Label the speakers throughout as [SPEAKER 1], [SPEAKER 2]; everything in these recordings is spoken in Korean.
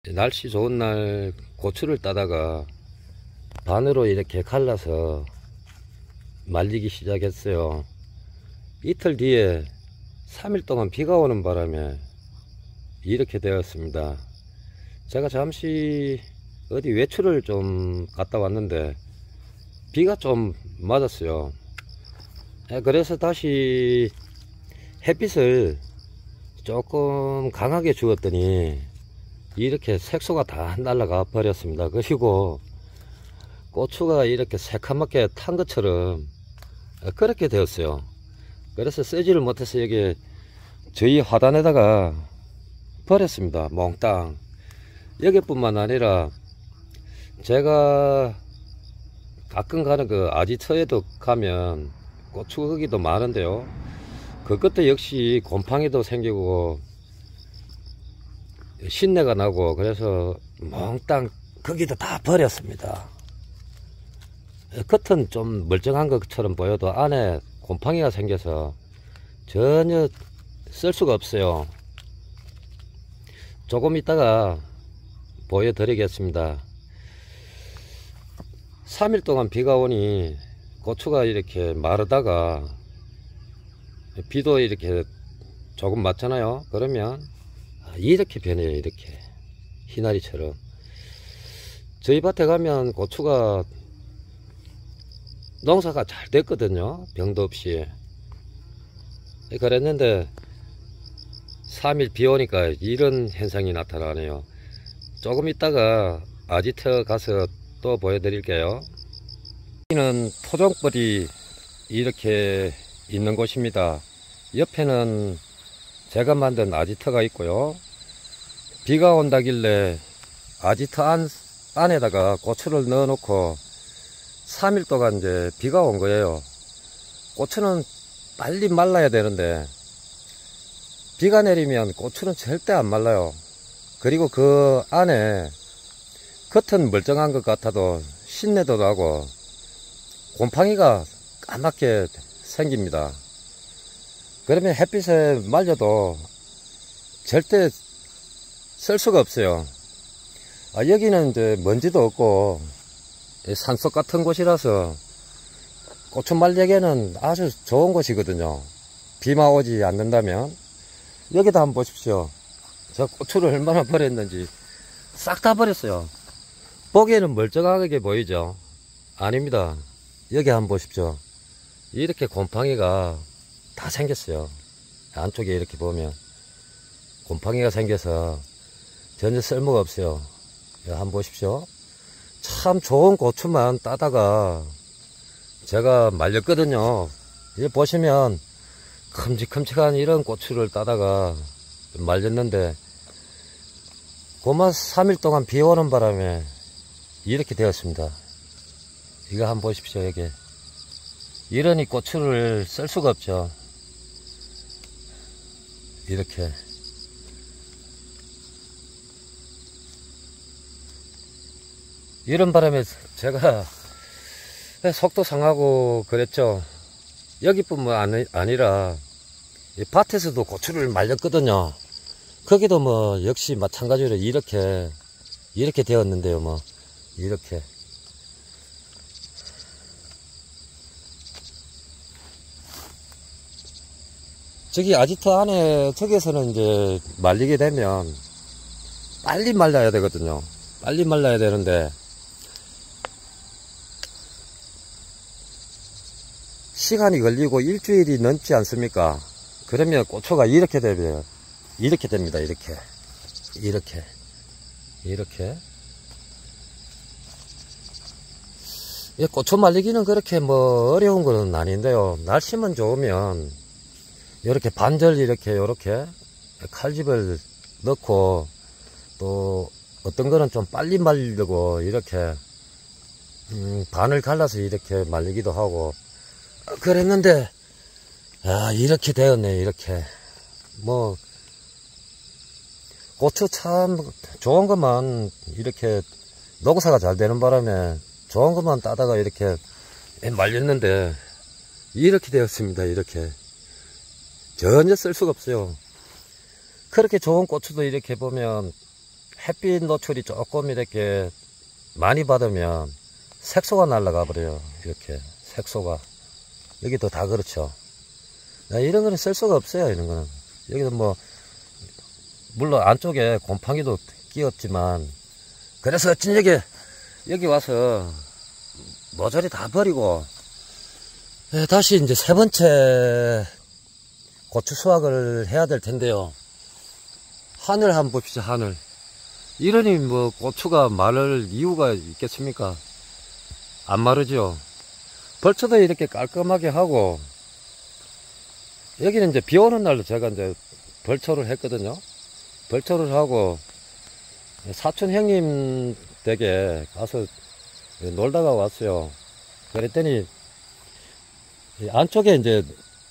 [SPEAKER 1] 날씨 좋은 날 고추를 따다가 반으로 이렇게 갈라서 말리기 시작했어요. 이틀 뒤에 3일 동안 비가 오는 바람에 이렇게 되었습니다. 제가 잠시 어디 외출을 좀 갔다 왔는데 비가 좀 맞았어요. 그래서 다시 햇빛을 조금 강하게 주었더니 이렇게 색소가 다 날아가 버렸습니다. 그리고 고추가 이렇게 새카맣게 탄 것처럼 그렇게 되었어요. 그래서 쓰지를 못해서 여기 저희 화단에다가 버렸습니다. 몽땅. 여기뿐만 아니라 제가 가끔 가는 그 아지트에도 가면 고추 거기도 많은데요, 그것도 역시 곰팡이도 생기고 신내가 나고 그래서 몽땅 거기도 다 버렸습니다. 겉은 좀 멀쩡한 것처럼 보여도 안에 곰팡이가 생겨서 전혀 쓸 수가 없어요. 조금 있다가 보여드리겠습니다. 3일 동안 비가 오니 고추가 이렇게 마르다가 비도 이렇게 조금 맞잖아요. 그러면 이렇게 변해요. 이렇게 희나리처럼. 저희 밭에 가면 고추가 농사가 잘 됐거든요. 병도 없이. 그랬는데 3일 비 오니까 이런 현상이 나타나네요. 조금 있다가 아지트 가서 또 보여드릴게요. 여기는 토종벌이 이렇게 있는 곳입니다. 옆에는 제가 만든 아지트가 있고요. 비가 온다길래 아지트 안에다가 고추를 넣어 놓고 3일 동안 이제 비가 온 거예요. 고추는 빨리 말라야 되는데 비가 내리면 고추는 절대 안 말라요. 그리고 그 안에 겉은 멀쩡한 것 같아도 신내도 나고 곰팡이가 까맣게 생깁니다. 그러면 햇빛에 말려도 절대 쓸 수가 없어요. 여기는 이제 먼지도 없고 산속 같은 곳이라서 고추 말리기에는 아주 좋은 곳이거든요. 비만 오지 않는다면. 여기다 한번 보십시오. 저 고추를 얼마나 버렸는지 싹 다 버렸어요. 보기에는 멀쩡하게 보이죠? 아닙니다. 여기 한번 보십시오. 이렇게 곰팡이가 다 생겼어요. 안쪽에 이렇게 보면 곰팡이가 생겨서 전혀 쓸모가 없어요. 한번 보십시오. 참 좋은 고추만 따다가 제가 말렸거든요. 이제 보시면 큼직큼직한 이런 고추를 따다가 말렸는데 고마 3일 동안 비 오는 바람에 이렇게 되었습니다. 이거 한번 보십시오. 여기 이러니 고추를 쓸 수가 없죠. 이렇게 이런 바람에 제가 속도 상하고 그랬죠. 여기뿐만 아니라 밭에서도 고추를 말렸거든요. 거기도 뭐 역시 마찬가지로 이렇게 되었는데요. 뭐 이렇게 저기 아지트 안에 저기에서는 이제 말리게 되면 빨리 말라야 되거든요. 빨리 말라야 되는데 시간이 걸리고 일주일이 넘지 않습니까? 그러면 고추가 이렇게 되면 이렇게 됩니다. 이렇게 고추 말리기는 그렇게 뭐 어려운 건 아닌데요. 날씨만 좋으면 이렇게 반절 이렇게 칼집을 넣고 또 어떤 거는 좀 빨리 말리려고 이렇게 반을 갈라서 이렇게 말리기도 하고 그랬는데 이렇게 되었네. 이렇게 뭐 고추 참 좋은 것만 이렇게 농사가 잘 되는 바람에 좋은 것만 따다가 이렇게 말렸는데 이렇게 되었습니다. 이렇게 전혀 쓸 수가 없어요. 그렇게 좋은 고추도 이렇게 보면 햇빛 노출이 조금 이렇게 많이 받으면 색소가 날아가 버려요. 이렇게 색소가. 여기도 다 그렇죠. 이런 거는 쓸 수가 없어요. 이런 거는. 여기도 뭐 물론 안쪽에 곰팡이도 끼었지만, 그래서 어쩐 여기 와서 모조리 다 버리고 다시 이제 세 번째 고추 수확을 해야 될 텐데요. 하늘 한번 봅시다. 하늘. 이러니 뭐 고추가 마를 이유가 있겠습니까? 안 마르죠. 벌초도 이렇게 깔끔하게 하고, 여기는 이제 비 오는 날로 제가 이제 벌초를 했거든요. 벌초를 하고 사촌 형님 댁에 가서 놀다가 왔어요. 그랬더니 안쪽에 이제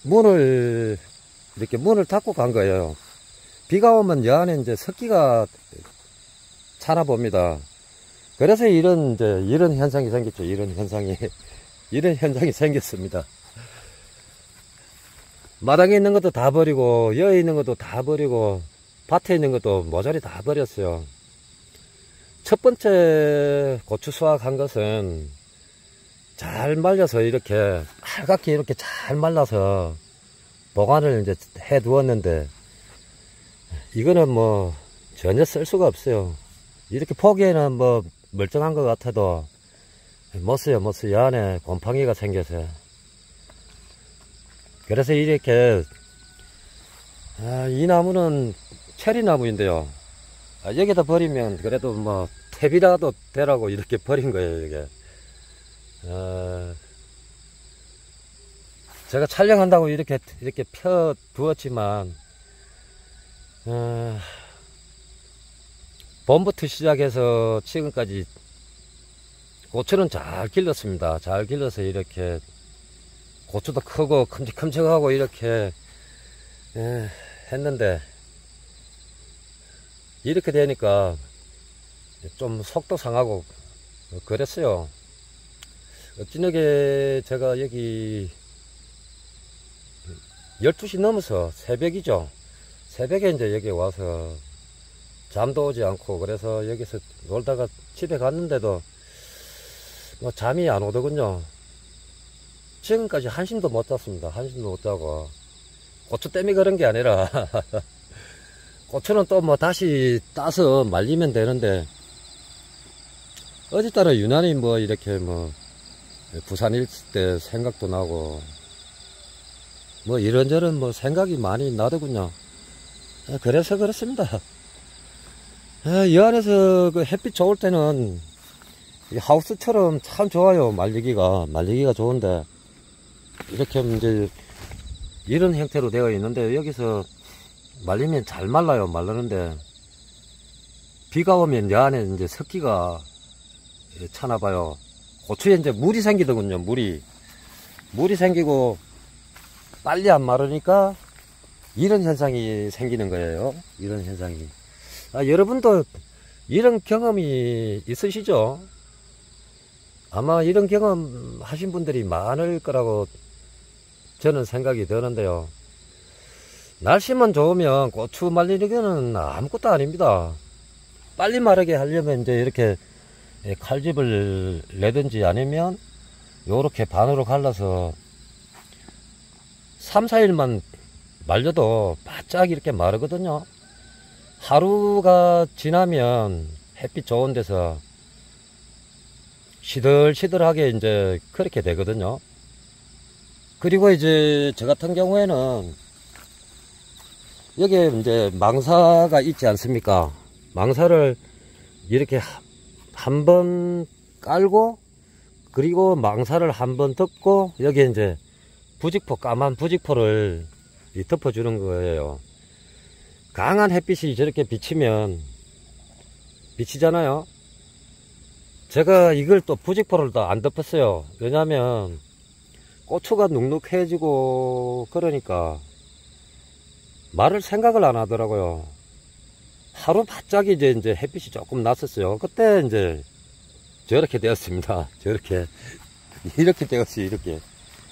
[SPEAKER 1] 이렇게 문을 닫고 간 거예요. 비가 오면 여 안에 이제 습기가 차나 봅니다. 그래서 이런 현상이 생겼죠. 이런 현상이 생겼습니다. 마당에 있는 것도 다 버리고, 여에 있는 것도 다 버리고, 밭에 있는 것도 모조리 다 버렸어요. 첫 번째 고추 수확한 것은 잘 말려서 이렇게 빨갛게 이렇게 잘 말라서 보관을 이제 해 두었는데, 이거는 뭐 전혀 쓸 수가 없어요. 이렇게 보기에는 뭐 멀쩡한 것 같아도 못 써요. 이 안에 곰팡이가 생겨서. 그래서 이렇게 이 나무는 체리나무인데요. 여기다 버리면 그래도 뭐 탭이라도 되라고 이렇게 버린 거예요. 이게 제가 촬영한다고 이렇게 펴 두었지만, 봄부터 시작해서 지금까지 고추는 잘 길렀습니다. 잘 길러서 이렇게 고추도 크고 큼직큼직하고 이렇게 했는데, 이렇게 되니까 좀 속도 상하고 그랬어요. 어찌나게 제가 여기 12시 넘어서 새벽이죠. 새벽에 이제 여기 와서 잠도 오지 않고, 그래서 여기서 놀다가 집에 갔는데도 뭐 잠이 안 오더군요. 지금까지 한숨도 못 잤습니다. 한숨도 못 자고. 고추 때문에 그런 게 아니라 고추는 또 뭐 다시 따서 말리면 되는데, 어제따라 유난히 뭐 이렇게 뭐 부산 있을 때 생각도 나고, 뭐 이런저런 뭐 생각이 많이 나더군요. 그래서 그렇습니다. 이 안에서 그 햇빛 좋을 때는 이 하우스처럼 참 좋아요. 말리기가 좋은데, 이렇게 이제 이런 형태로 되어 있는데, 여기서 말리면 잘 말라요. 말르는데 비가 오면 여 안에 이제 습기가 차나 봐요. 고추에 이제 물이 생기더군요. 물이 생기고 빨리 안 마르니까 이런 현상이 생기는 거예요. 이런 현상이. 여러분도 이런 경험이 있으시죠? 아마 이런 경험 하신 분들이 많을 거라고 저는 생각이 드는데요. 날씨만 좋으면 고추 말리는 거는 아무것도 아닙니다. 빨리 마르게 하려면 이제 이렇게 칼집을 내든지, 아니면 요렇게 반으로 갈라서 3, 4일만 말려도 바짝 이렇게 마르거든요. 하루가 지나면 햇빛 좋은 데서 시들시들하게 이제 그렇게 되거든요. 그리고 이제 저 같은 경우에는 여기에 이제 망사가 있지 않습니까? 망사를 이렇게 한번 깔고, 그리고 망사를 한번 덮고, 여기에 이제 부직포, 까만 부직포를 덮어주는 거예요. 강한 햇빛이 저렇게 비치잖아요. 제가 이걸 또 부직포를 또 안 덮었어요. 왜냐면 고추가 눅눅해지고 그러니까 말을 생각을 안 하더라고요. 하루 바짝 이제 햇빛이 조금 났었어요. 그때 이제 저렇게 되었습니다. 이렇게 되었어요. 이렇게.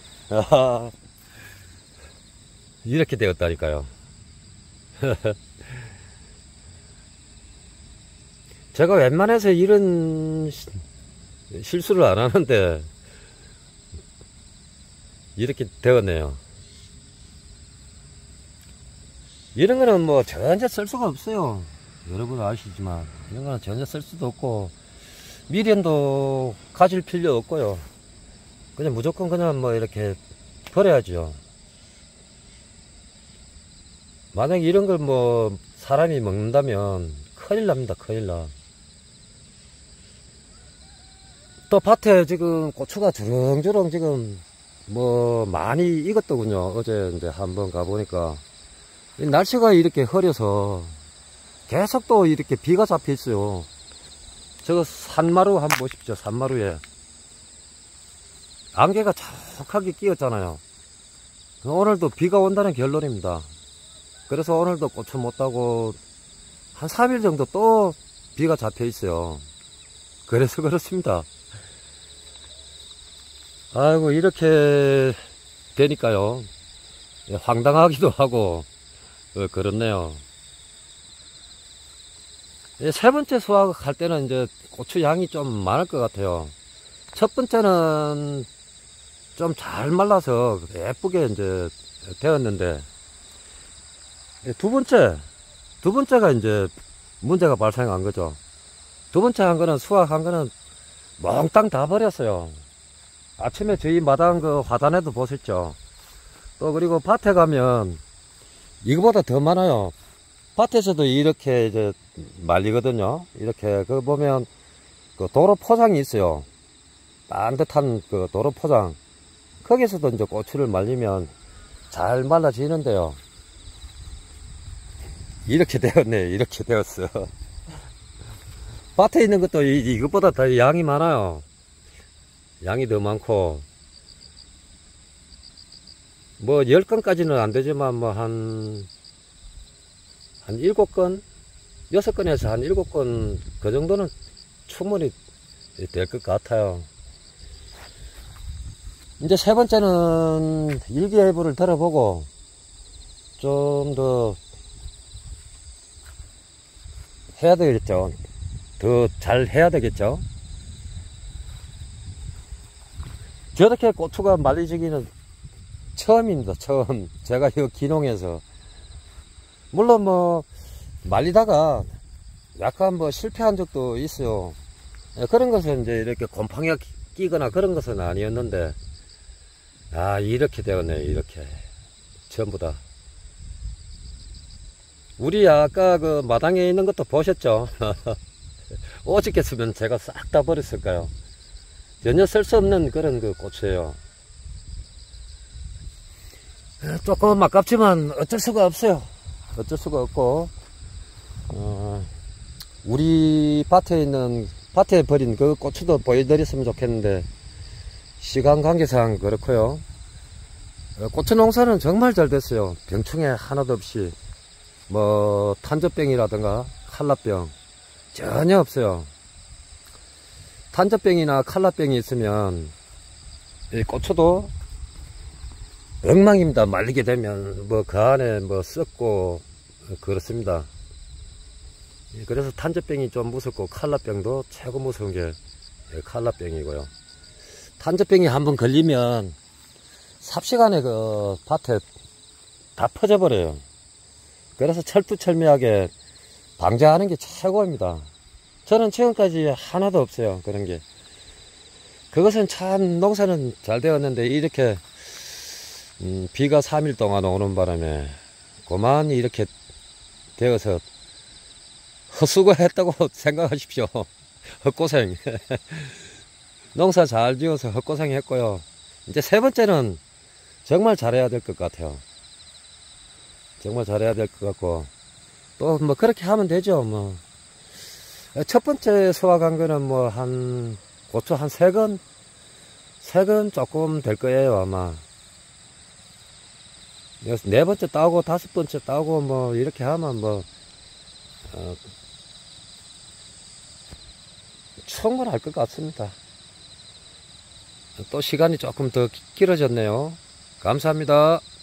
[SPEAKER 1] 이렇게 되었다니까요. 제가 웬만해서 이런 실수를 안 하는데 이렇게 되었네요. 이런 거는 뭐 전혀 쓸 수가 없어요. 여러분 아시지만 이런 거는 전혀 쓸 수도 없고 미련도 가질 필요 없고요. 그냥 무조건 그냥 뭐 이렇게 버려야죠. 만약에 이런 걸 뭐 사람이 먹는다면 큰일 납니다. 큰일 나. 또 밭에 지금 고추가 주렁주렁 지금 뭐 많이 익었더군요. 어제 이제 한번 가보니까 날씨가 이렇게 흐려서 계속 또 이렇게 비가 잡혀 있어요. 저거 산마루 한번 보십시오. 산마루에 안개가 촉하게 끼었잖아요. 오늘도 비가 온다는 결론입니다. 그래서 오늘도 고추 못 따고 한 3일 정도 또 비가 잡혀 있어요. 그래서 그렇습니다. 아이고 이렇게 되니까요 황당하기도 하고 그렇네요. 세 번째 수확할 때는 이제 고추 양이 좀 많을 것 같아요. 첫 번째는 좀 잘 말라서 예쁘게 이제 되었는데 두 번째가 이제 문제가 발생한 거죠. 두 번째 한 거는 수확한 거는 몽땅 다 버렸어요. 아침에 저희 마당 그 화단에도 보셨죠. 또 그리고 밭에 가면 이거보다 더 많아요. 밭에서도 이렇게 이제 말리거든요. 이렇게 그 보면 그 도로 포장이 있어요. 반듯한 그 도로 포장. 거기서도 이제 고추를 말리면 잘 말라지는데요. 이렇게 되었네. 이렇게 되었어. 밭에 있는 것도 이것보다 더 양이 많아요. 양이 더 많고 뭐 10건까지는 안 되지만 뭐 한 7건 6건에서 한 7건 그 정도는 충분히 될 것 같아요. 이제 세 번째는 일기예보를 들어보고 좀 더 해야 되겠죠. 더 잘 해야 되겠죠. 저렇게 고추가 말리지기는 처음입니다. 처음. 제가 이 기농에서 물론 뭐 말리다가 약간 뭐 실패한 적도 있어요. 그런 것은 이제 이렇게 곰팡이가 끼거나 그런 것은 아니었는데 이렇게 되었네. 이렇게 전부 다. 우리 아까 그 마당에 있는 것도 보셨죠? 오죽했으면 제가 싹 다 버렸을까요? 전혀 쓸 수 없는 그런 그 고추예요. 조금 아깝지만 어쩔 수가 없어요. 어쩔 수가 없고 우리 밭에 버린 그 고추도 보여드렸으면 좋겠는데 시간 관계상 그렇고요. 고추 농사는 정말 잘 됐어요. 병충해 하나도 없이 뭐 탄저병이라든가 칼라병 전혀 없어요. 탄저병이나 칼라병이 있으면 이 고추도 엉망입니다. 말리게 되면 뭐 그 안에 뭐 썩고 그렇습니다. 그래서 탄저병이 좀 무섭고 칼라병도 최고 무서운 게 칼라병이고요. 탄저병이 한번 걸리면 삽시간에 그 밭에 다 퍼져버려요. 그래서 철두철미하게 방제하는 게 최고입니다. 저는 지금까지 하나도 없어요. 그런 게. 그것은 참 농사는 잘 되었는데 이렇게 비가 3일 동안 오는 바람에 그만 이렇게 되어서 헛수고했다고 생각하십시오. 헛고생. 농사 잘 지어서 헛고생 했고요. 이제 세 번째는 정말 잘해야 될 것 같아요. 정말 잘해야 될 것 같고 또 뭐 그렇게 하면 되죠. 뭐 첫 번째 수확한 거는 뭐 고추 한 3건 조금 될 거예요 아마. 네 번째 따고 5번째 따고 뭐 이렇게 하면 뭐 충분할 것 같습니다. 또 시간이 조금 더 길어졌네요. 감사합니다.